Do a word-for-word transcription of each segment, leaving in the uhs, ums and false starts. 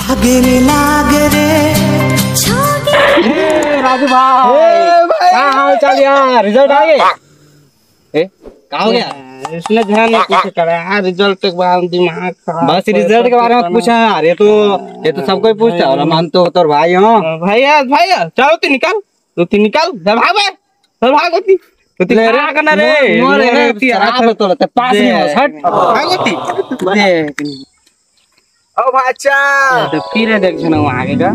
आगे रे लाग रे राजू भाई हाँ हाँ चल यार रिजल्ट आ गया। ए कहाँ हो गया? इसने ध्यान नहीं कुछ करा रिजल्ट के बाद दिमाग खराब। बस रिजल्ट के बारे में पूछा यार, ये तो ये तो सबको ही पूछता है। हम तो तोर भाई हो। भैया भैया चलो तू निकल तू ती निकल भाग बे चल भाग होती तो ती क्या करना रे मोरे रे ती आप तो लगता पास नहीं हो हट भाग होती देख ओ भाचा तो फिर देख सुनो आगे का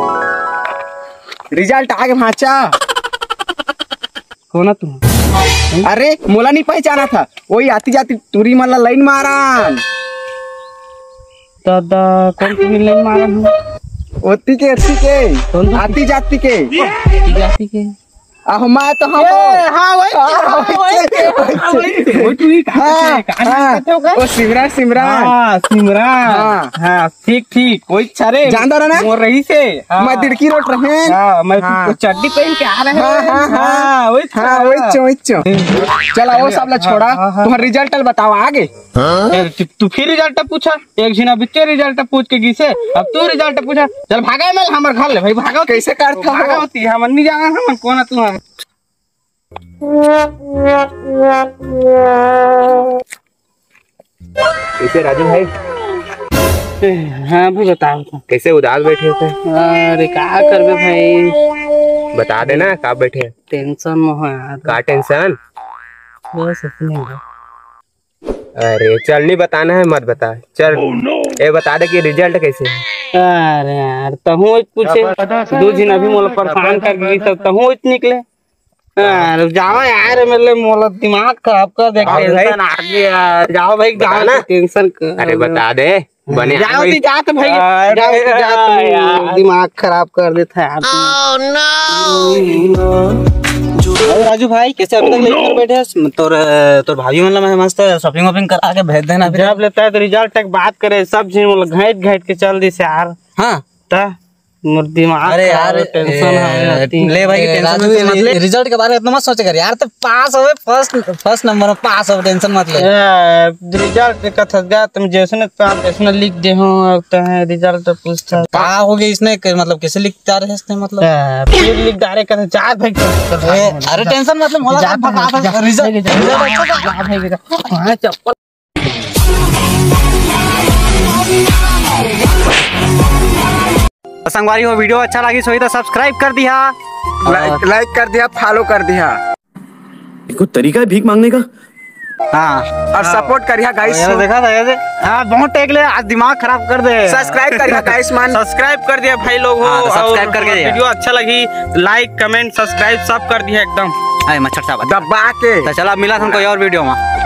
रिजल्ट आ गया भाचा। कौन तू? अरे मोला नहीं पहचाना था, वही आती जाती तुरी मला लाइन मारान। दादा कौन सी लाइन मारन? ओती के अस्सी के आती जाती के जाती के आहो मैं तो हम हाँ वही ओ सिमरन सिमरन हाँ सिमरन हाँ ठीक ठीक कोई छरे जानदा रहा ना मोर रही से मैं दिड़की रोट रहे हाँ मैं चड्डी पहन के आ रहे हैं हाँ वही हाँ वही चो वही चो चला वो सब ला छोड़ा तुम्हारा रिजल्ट बताओ आगे। तू फिर रिजल्ट पूछा एक झीना बिच्चे रिजल्ट पूछ के गिसे अब तू रिजल्ट पूछा चल भागा मैं हमारे घर ले भाई भागा कैसे करता भागा होती हम नहीं जाना हम कौन तू है कैसे राजू भाई? हाँ भाई बताओ कैसे उदास बैठे थे? अरे क्या करबे भाई बता देना कहाँ बैठे? टेंशन में हो यार। का टेंशन? बस इतने अरे चल नहीं बताना है मत बता चल। oh, no. ए बता दे कि रिजल्ट कैसे है? अरे यार तहु पूछे दो दिन अभी मोला परेशान कर गई सब तहु निकले यार जाओ यार मतलब मोला दिमाग खराब कर दे टेंशन आ गया। जाओ भाई जाओ ना टेंशन कर। अरे बता दे बने जाओ दी जात भाई जाओ दी जात दिमाग खराब कर देता है यार। अरे राजू भाई कैसे अभी तक लेकर बैठे हैं? तोर तोर भाभी मतलब मैं मस्त शॉपिंग वॉपिंग करा के भेज देना। जब लेता है तो रिजल्ट तक बात करे सब चीज मतलब घाट घाट के चल दी से यार। हाँ ता मोर दिमाग अरे यार टेंशन है ले भाई टेंशन मत ले। रिजल्ट के बारे में इतना मत सोच कर यार, तो पास होवे फर्स्ट फर्स्ट नंबर में पास हो टेंशन मत ले। रिजल्ट का थगा तुम जैसे न जैसे लिख दे हो तो है रिजल्ट पूछता का हो गया इसने मतलब कैसे लिखता रहे इसने मतलब फिर लिख डारे का चार भाई अरे टेंशन मतलब मोला भगा रिजल्ट रिजल्ट हां चप्पल संगवारी हो वीडियो अच्छा लगी सोई तो सब्सक्राइब कर दिया, लाइक लाइक कर दिया, फॉलो कर दिया। कोई तरीका है भीख मांगने का? हाँ और सपोर्ट करिया गाइस। देखा था ऐसे हाँ बहुत टेक ले आज दिमाग खराब कर दे। सब्सक्राइब करिया गाइस मान सब्सक्राइब कर दिया भाई लोग हो। सब्सक्राइब करके वीडियो अच्छा लगी लाइक कमेंट सब्सक्राइब सब कर दिया एकदम मच्छर साहब दबा के। तो चला मिला हमको और वीडियो में।